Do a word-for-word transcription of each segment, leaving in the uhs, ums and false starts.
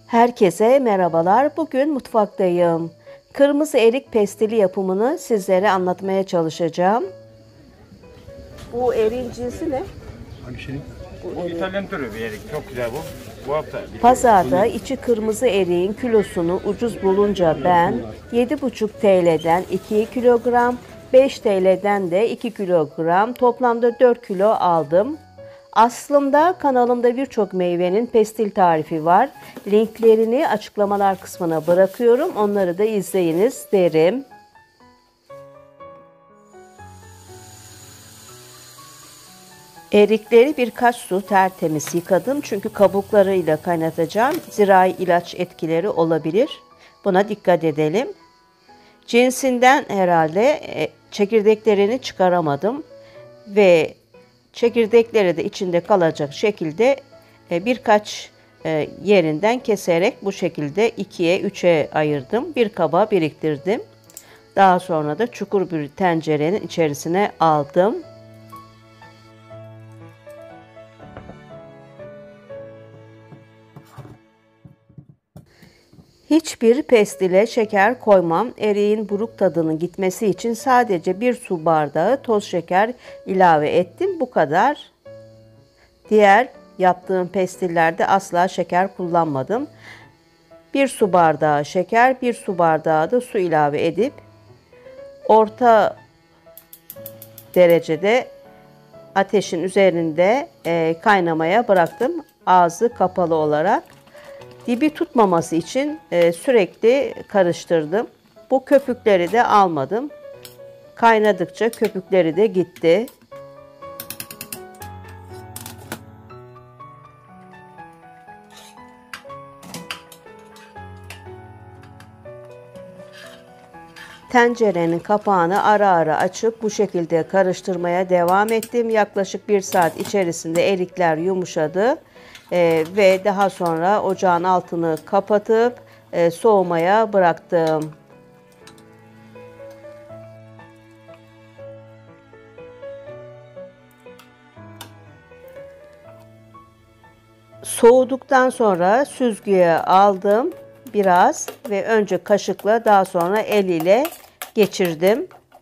Herkese merhabalar. Bugün mutfaktayım. Kırmızı erik pestili yapımını sizlere anlatmaya çalışacağım. Bu eriğin cinsi ne? Hangi şey? Bu İtalyan türü bir erik. Çok güzel bu. Bu hafta. Pazarda içi kırmızı eriğin kilosunu ucuz bulunca ben yedi buçuk T L'den iki kilogram, beş T L'den de iki kilogram, toplamda dört kilo aldım. Aslında kanalımda birçok meyvenin pestil tarifi var. Linklerini açıklamalar kısmına bırakıyorum. Onları da izleyiniz derim. Erikleri birkaç su tertemiz yıkadım. Çünkü kabuklarıyla kaynatacağım. Zirai ilaç etkileri olabilir. Buna dikkat edelim. Cinsinden herhalde çekirdeklerini çıkaramadım. Ve çekirdekleri de içinde kalacak şekilde birkaç yerinden keserek bu şekilde ikiye üçe ayırdım. Bir kaba biriktirdim. Daha sonra da çukur bir tencerenin içerisine aldım. Hiçbir pestile şeker koymam. Eriğin buruk tadının gitmesi için sadece bir su bardağı toz şeker ilave ettim. Bu kadar. Diğer yaptığım pestillerde asla şeker kullanmadım. Bir su bardağı şeker, bir su bardağı da su ilave edip orta derecede ateşin üzerinde kaynamaya bıraktım. Ağzı kapalı olarak. Dibi tutmaması için e, sürekli karıştırdım. Bu köpükleri de almadım. Kaynadıkça köpükleri de gitti. Tencerenin kapağını ara ara açıp bu şekilde karıştırmaya devam ettim. Yaklaşık bir saat içerisinde erikler yumuşadı. Ee, ve daha sonra ocağın altını kapatıp e, soğumaya bıraktım. Soğuduktan sonra süzgüye aldım biraz ve önce kaşıkla daha sonra el ile geçirdim.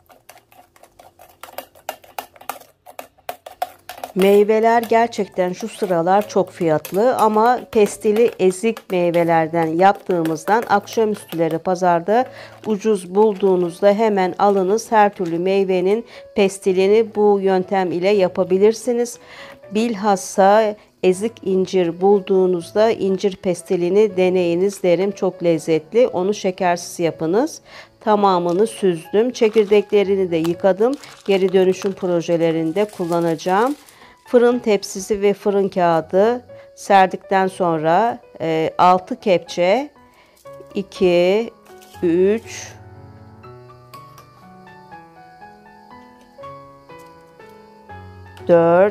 Meyveler gerçekten şu sıralar çok fiyatlı ama pestili ezik meyvelerden yaptığımızdan akşamüstüleri pazarda ucuz bulduğunuzda hemen alınız. Her türlü meyvenin pestilini bu yöntem ile yapabilirsiniz. Bilhassa ezik incir bulduğunuzda incir pestilini deneyiniz derim. Çok lezzetli. Onu şekersiz yapınız. Tamamını süzdüm. Çekirdeklerini de yıkadım. Geri dönüşüm projelerinde kullanacağım. Fırın tepsisi ve fırın kağıdı serdikten sonra e, altı kepçe iki, üç, dört,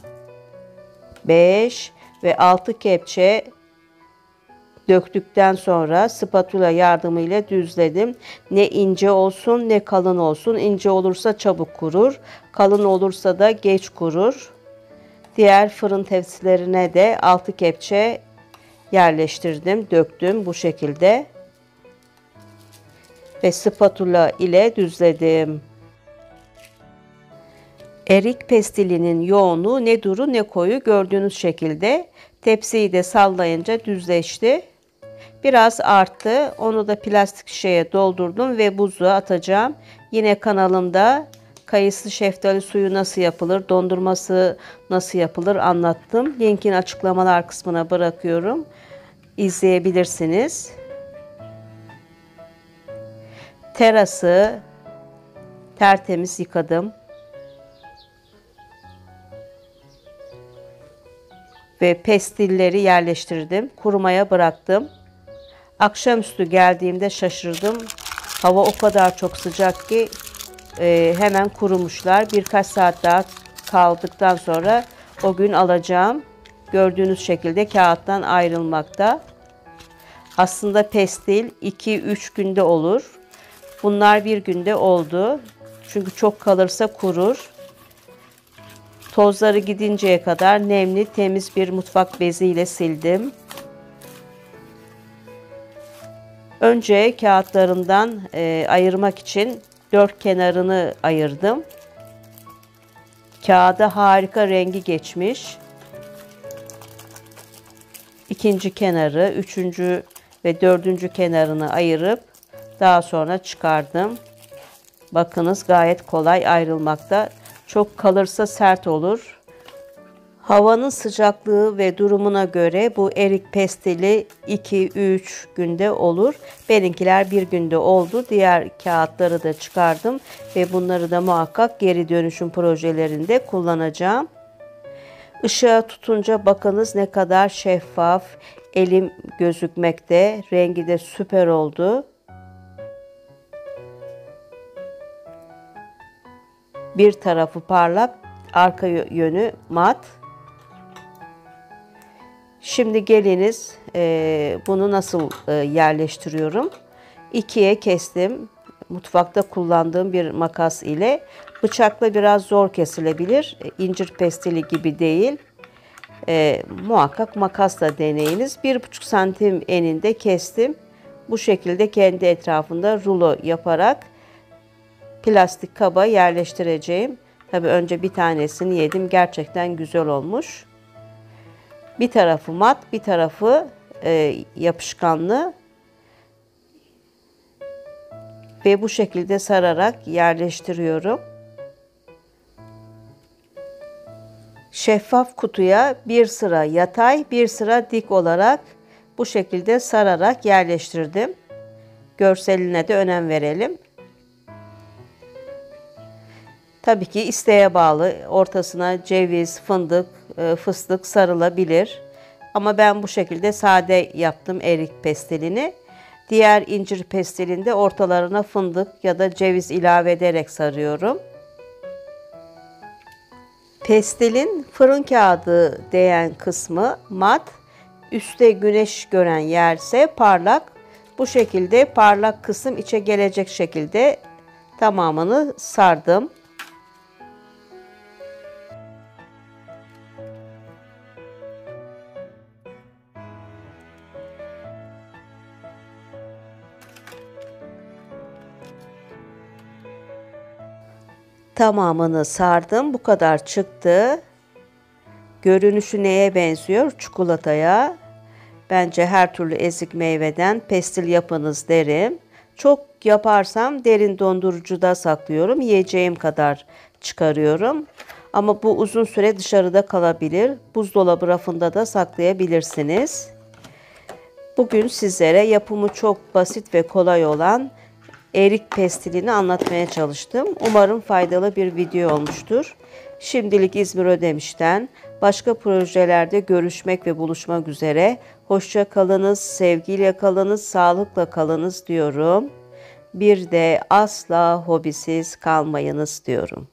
beş ve altı kepçe döktükten sonra spatula yardımıyla düzledim. Ne ince olsun ne kalın olsun. İnce olursa çabuk kurur. Kalın olursa da geç kurur. Diğer fırın tepsilerine de altı kepçe yerleştirdim, döktüm bu şekilde. Ve spatula ile düzledim. Erik pestilinin yoğunluğu ne duru ne koyu gördüğünüz şekilde. Tepsiyi de sallayınca düzleşti. Biraz arttı. Onu da plastik şişeye doldurdum ve buzluğa atacağım. Yine kanalımda kayısı şeftali suyu nasıl yapılır, dondurması nasıl yapılır anlattım. Linkini açıklamalar kısmına bırakıyorum. İzleyebilirsiniz. Terası tertemiz yıkadım. Ve pestilleri yerleştirdim. Kurumaya bıraktım. Akşamüstü geldiğimde şaşırdım. Hava o kadar çok sıcak ki e, hemen kurumuşlar. Birkaç saat daha kaldıktan sonra o gün alacağım. Gördüğünüz şekilde kağıttan ayrılmakta. Aslında pestil iki üç günde olur. Bunlar bir günde oldu. Çünkü çok kalırsa kurur. Tozları gidinceye kadar nemli, temiz bir mutfak beziyle sildim. Önce kağıtlarından e, ayırmak için dört kenarını ayırdım. Kağıda harika rengi geçmiş. İkinci kenarı, üçüncü ve dördüncü kenarını ayırıp daha sonra çıkardım. Bakınız gayet kolay ayrılmakta. Çok kalırsa sert olur. Havanın sıcaklığı ve durumuna göre bu erik pestili iki üç günde olur. Benimkiler bir günde oldu. Diğer kağıtları da çıkardım ve bunları da muhakkak geri dönüşüm projelerinde kullanacağım. Işığa tutunca bakınız ne kadar şeffaf, elim gözükmekte. Rengi de süper oldu. Bir tarafı parlak, arka yönü mat. Şimdi geliniz e, bunu nasıl e, yerleştiriyorum. İkiye kestim. Mutfakta kullandığım bir makas ile. Bıçakla biraz zor kesilebilir. E, incir pestili gibi değil. E, muhakkak makasla deneyiniz. Bir buçuk santim eninde kestim. Bu şekilde kendi etrafında rulo yaparak plastik kaba yerleştireceğim. Tabii önce bir tanesini yedim. Gerçekten güzel olmuş. Bir tarafı mat, bir tarafı e, yapışkanlı. Ve bu şekilde sararak yerleştiriyorum. Şeffaf kutuya bir sıra yatay, bir sıra dik olarak bu şekilde sararak yerleştirdim. Görseline de önem verelim. Tabii ki isteğe bağlı. Ortasına ceviz, fındık, fıstık sarılabilir. Ama ben bu şekilde sade yaptım erik pestilini. Diğer incir pestilinde ortalarına fındık ya da ceviz ilave ederek sarıyorum. Pestilin fırın kağıdı değen kısmı mat, üstte güneş gören yerse parlak. Bu şekilde parlak kısım içe gelecek şekilde tamamını sardım. Tamamını sardım. Bu kadar çıktı. Görünüşü neye benziyor? Çikolataya. Bence her türlü ezik meyveden pestil yapınız derim. Çok yaparsam derin dondurucuda saklıyorum. Yiyeceğim kadar çıkarıyorum. Ama bu uzun süre dışarıda kalabilir. Buzdolabı rafında da saklayabilirsiniz. Bugün sizlere yapımı çok basit ve kolay olan erik pestilini anlatmaya çalıştım. Umarım faydalı bir video olmuştur. Şimdilik İzmir Ödemiş'ten başka projelerde görüşmek ve buluşmak üzere. Hoşça kalınız, sevgiyle kalınız, sağlıkla kalınız diyorum. Bir de asla hobisiz kalmayınız diyorum.